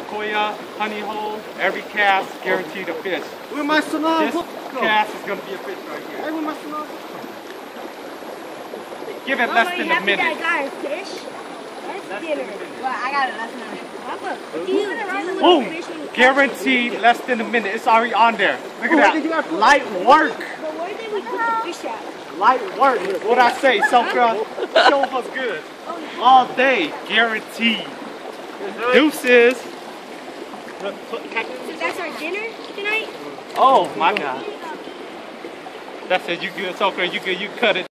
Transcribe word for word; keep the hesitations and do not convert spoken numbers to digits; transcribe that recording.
sequoia, honey hole, every cast guaranteed a fish. Where my salon? This cast is going to be a fish right here. Hey, where my salon? Give it less than a minute. I got a fish. That's dinner. Well, I got it less than a minute. Papa, what do you do? Boom! Guaranteed less than a minute. It's already on there. Look at that. Light work. But where did we put the fish at? Light work. What I say, Sokra? Show us good. All day, guaranteed. Deuces. So that's our dinner tonight? Oh my God. That's it. You good, Sokra? You good? You cut it.